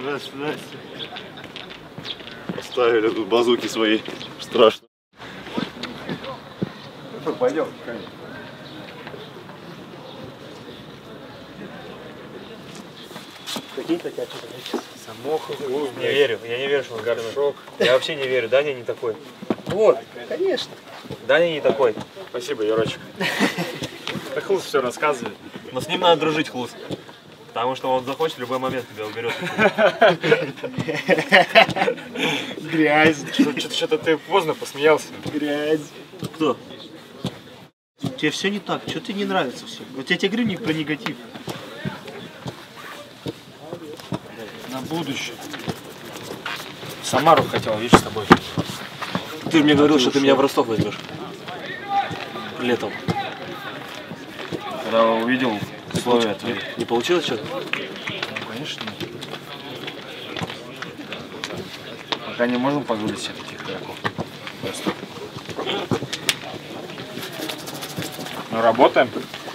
Здравствуйте. Поставили тут базуки свои. Страшно. Ну что, пойдем. Какие-то тебя что-то Самоха. Не верю. Я не верю, что он горшок. Я вообще не верю. Даня не такой. Вот, конечно. Даня не такой. Спасибо, Юрочек. Так Хлус все рассказывает. Но с ним надо дружить, Хлус. Потому что он захочет в любой момент тебя уберет. Грязь. Что-то ты поздно посмеялся. Грязь. Кто? Тебе все не так. Что тебе не нравится все? Вот я тебе говорю не про негатив. На будущее. Самару хотел, видишь, с тобой. Ты мне говорил, что ты меня в Ростов возьмешь. Летом. Когда увидел условия твои. Не получилось что-то? Ну, конечно, нет. Пока не можем позволить себе таких игроков. Просто. Ну, работаем.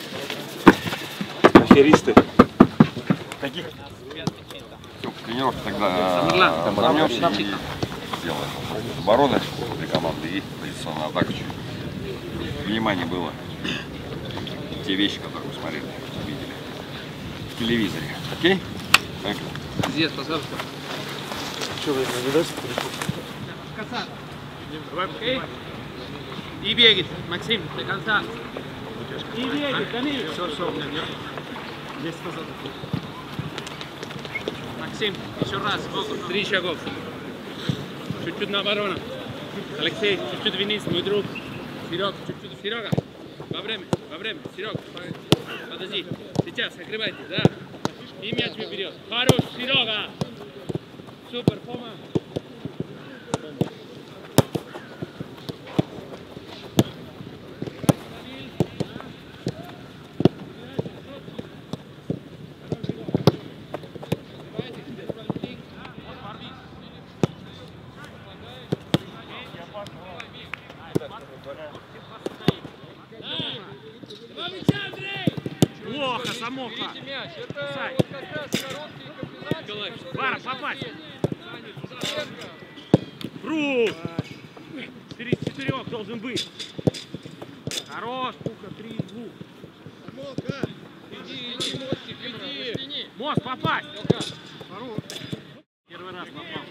Аферисты. Таких. Тренировка тогда разомнемся и сделаем обороны для команды и позиционную атаку. Внимание было те вещи, которые мы смотрели, видели в телевизоре. Окей? Поехали. Здесь, пожалуйста. Что вы не даете? Окей? И бегает, Максим, до конца. И бегает, Данил. Все. Здесь назад. Максим, еще раз, 3 шагов. Чуть-чуть на оборону. Алексей, чуть-чуть вниз, мой друг. Серега. Во время. Серега, подожди. Сейчас, закрывайте, да. И мяч выберет. Хорош, Серега. Супер, Фома. Плохо, Самоха. Сай. Вара, попасть. Фру. 4 должен быть. Хорош, Пука, 3-2. Иди. Мост, попасть. Первый раз попал.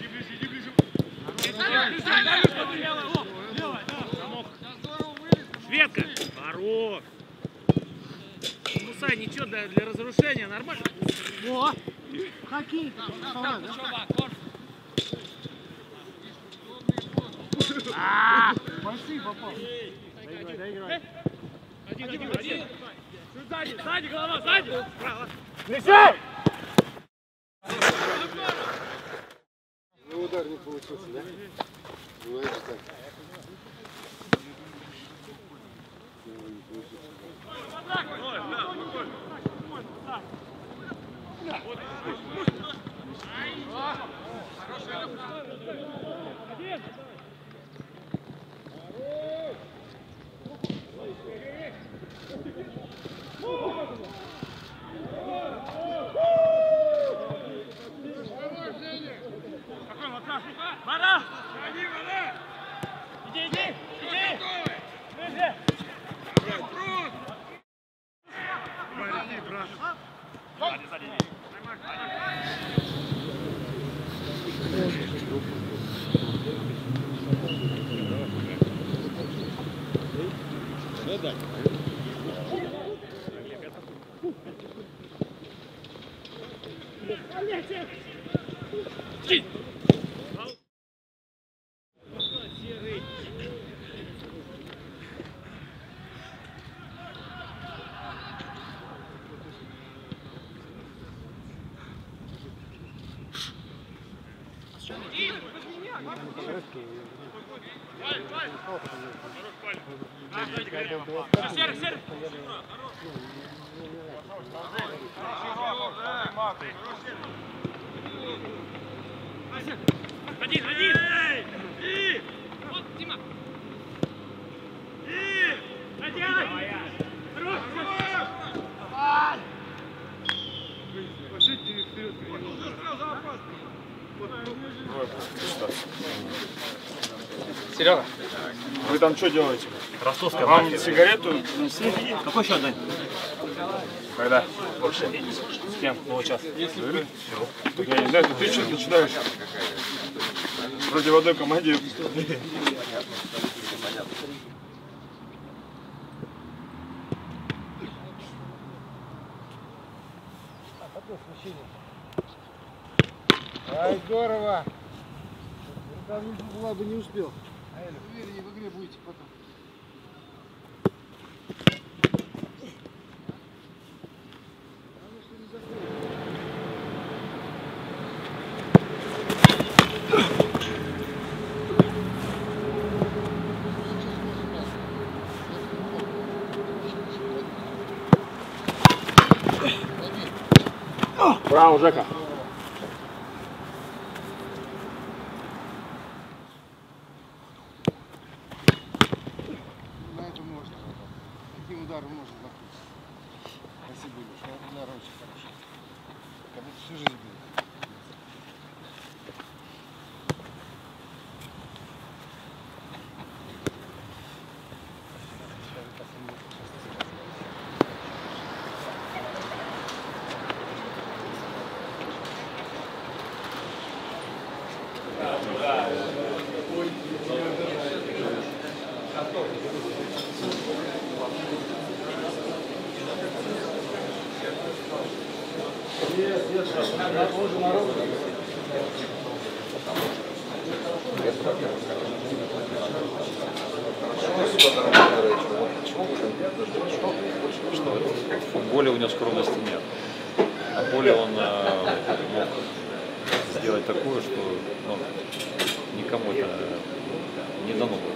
Шведка. Хорош. Мусай, ничего для разрушения, нормально? О! Хоккей! Большие попал. Доигрывай. Один. Сзади, голова, сзади. Право. Лежай! Ну, удар не получился, да? Бывает же так. Вода! Иди! Серый! Один! И! Вот, Дима! И! Надевай! Хорош! Пошли вперед! Серега. Вы там что делаете? Французская Вам мафия. сигарету? Какой счет, Дань? Когда? Вообще. С кем? Ну, вот сейчас. Говорю? Так я не знаю, ты что начинаешь? Вроде в одной команде. Ай, здорово! Была бы не успел. Увереннее в игре будете потом. Браво, Жека. На это можно. Таким ударом можно закрыть. Спасибо, Илюш. Удар очень хороший. Как будто всю жизнь будет. В поле у него скромности нет. На поле он мог сделать такое, что никому это не дано было.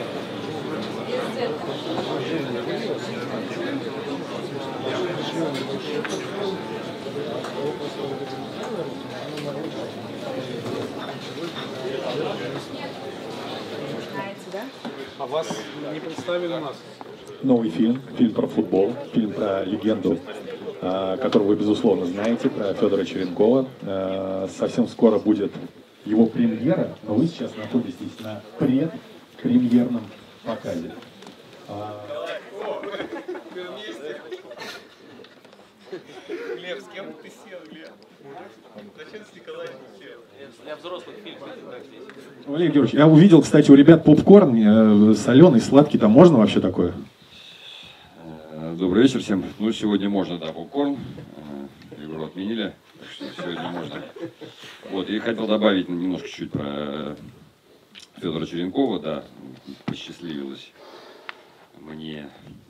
А вас не представили у нас? Новый фильм про футбол, фильм про легенду, которую вы, безусловно, знаете, про Федора Черенкова. Совсем скоро будет его премьера, но вы сейчас находитесь на предпремьерном показе. Лев, с кем ты сел, Лев? Зачем с Николаем сел? Для взрослых фильмов так здесь. Валерий Георгиевич, я увидел, кстати, у ребят попкорн соленый, сладкий, там можно вообще такое? Добрый вечер всем. Ну, сегодня можно, да, попкорн. Игру отменили, так что сегодня можно. Вот, и хотел добавить немножко чуть про Федора Черенкова, да, посчастливилось мне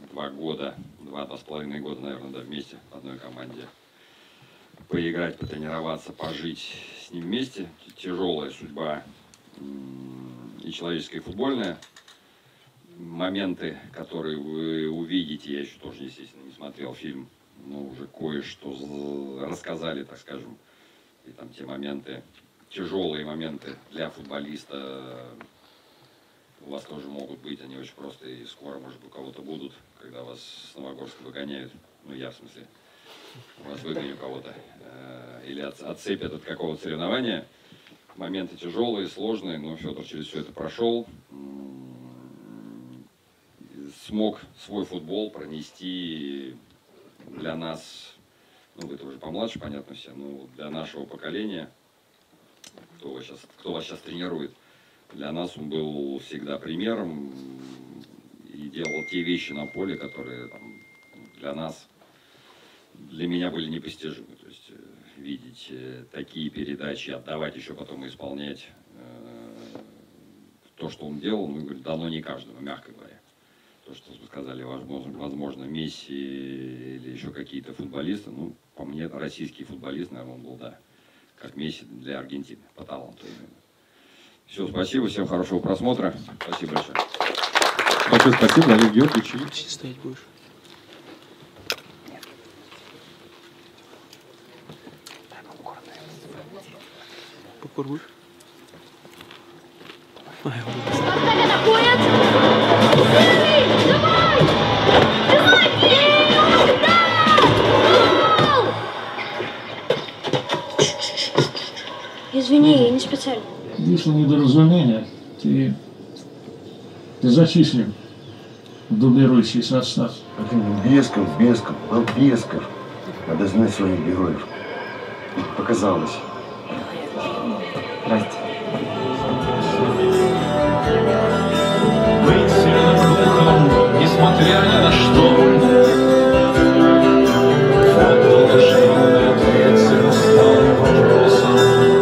2,5 года, наверное, да, вместе в одной команде поиграть, потренироваться, пожить с ним вместе. Тяжелая судьба и человеческая, и футбольная. Моменты, которые вы увидите, я еще тоже, естественно, не смотрел фильм, но уже кое-что рассказали, так скажем. И там те моменты, тяжелые моменты для футболиста у вас тоже могут быть, они очень просто, и скоро, может быть, у кого-то будут, когда вас с Новогорска выгоняют, ну я в смысле, вас выгоню кого-то, или отцепят от какого-то соревнования. Моменты тяжелые, сложные, но Федор через все это прошел, смог свой футбол пронести для нас, ну вы-то уже помладше, понятно все, но для нашего поколения, кто вас сейчас тренирует, для нас он был всегда примером и делал те вещи на поле, которые там, для меня были непостижимы. То есть видеть такие передачи, отдавать еще потом и исполнять то, что он делал, ну, дано не каждому, мягко говоря. То, что вы сказали, возможно, Месси или еще какие-то футболисты, ну, по мне, российский футболист, наверное, он был, да, как Месси для Аргентины, по таланту именно. Все, спасибо, всем хорошего просмотра. Спасибо большое. Большое спасибо, Валерий Георгиевич. Стоять будешь? Попкорн будешь? Извини, я не специально. Вышло недоразумение. Ты Ты зачислен в дублирующий состав. Бесков, был Бесков. Надо знать своих героев. Показалось. Здрасте. Быть сильным духом, несмотря ни на что. Вот долгожданный ответ всем усталым вопросам.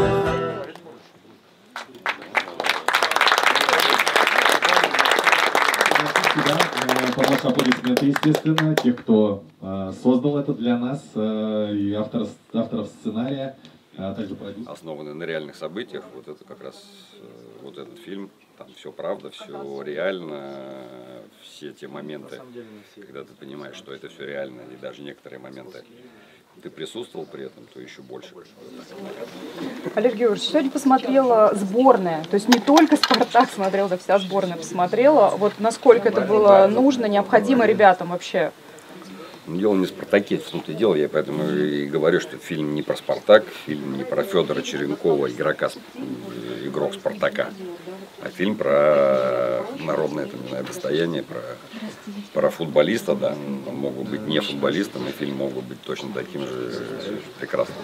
Пожалуйста, аплодисменты, естественно, тех, кто создал это для нас, и авторов сценария, а также продюсеров. Основанный на реальных событиях, вот это как раз, вот этот фильм, там все правда, все реально, все те моменты, когда ты понимаешь, что это все реально, и даже некоторые моменты ты присутствовал при этом, то еще больше. Олег Георгиевич, сегодня посмотрела сборная, то есть не только «Спартак» смотрел, да вся сборная посмотрела. Вот насколько это было нужно, необходимо ребятам вообще? Дело не в «Спартаке», в том-то и дело, я поэтому и говорю, что фильм не про «Спартак», фильм не про Федора Черенкова, игрок «Спартака», а фильм про народное достояние, про футболиста, да, он мог бы быть не футболистом, и фильм мог бы быть точно таким же прекрасным.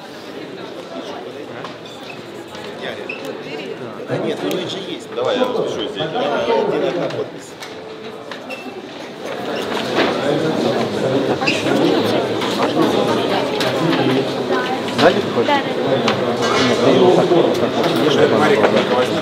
Да нет, у него же есть. Давай, я распишу здесь. Одинаково подпись. Сзади ты хочешь? Марик, только возьми.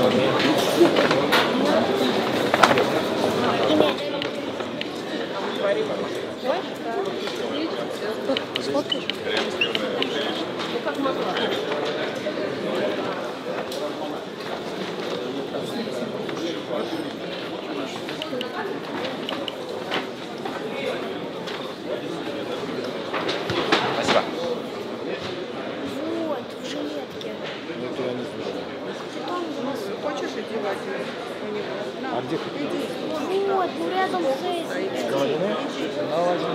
А где ты? Вот, ну рядом с этим. С Головиной? Ну, возьми.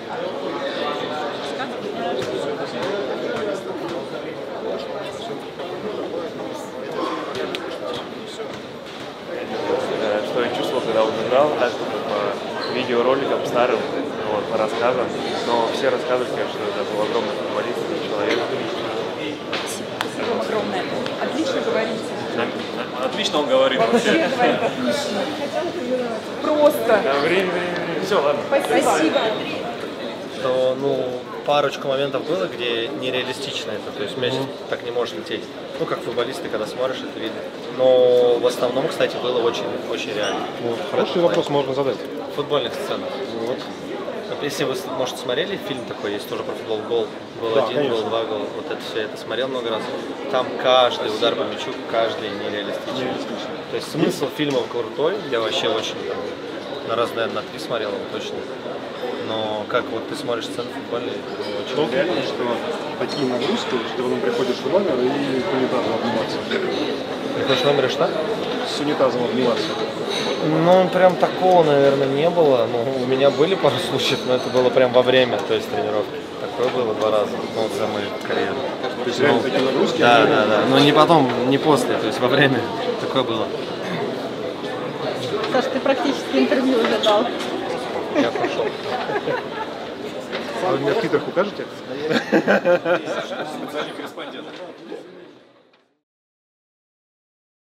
Что я чувствовал, когда он играл, так по видеороликам старым, вот, по рассказам. Но все рассказывают, конечно, что это был огромный футболист, человек. Спасибо огромное. Отлично говорите. Отлично он говорит. Вообще говорит отлично. Просто. Да, время. Все, ладно. Спасибо. Что, парочку моментов было, где нереалистично это, то есть мяч так не может лететь. Ну, как футболисты, когда смотришь, это видно. Но в основном, кстати, было очень реально. Хороший вопрос можно задать. В футбольных сценах. Вот. Если вы, может, смотрели фильм такой, есть тоже про футбол, гол. Был да, один, конечно. был два гола. Вот это все, это смотрел много раз. Там каждый удар по мячу, каждый нереалистичный. То есть смысл фильма крутой, я вообще очень, на раз, наверное, на 3 смотрел его точно. Но как вот ты смотришь сцену футбольную, Что реально, что такие нагрузки, что потом приходишь в номер и с унитазом обниматься. Приходишь в номер и что? С унитазом обниматься. Ну, прям такого, наверное, не было. Ну, у меня были пару случаев, но это было прям во время, то есть тренировки. Такое было 2 раза, ну, вот за мою карьеру. То есть реально такие нагрузки? Да. Но не потом, не после, то есть во время такое было. Саш, ты практически интервью уже дал. Я пошел. А вы меня в Твиттер покажете? Специальный корреспондент.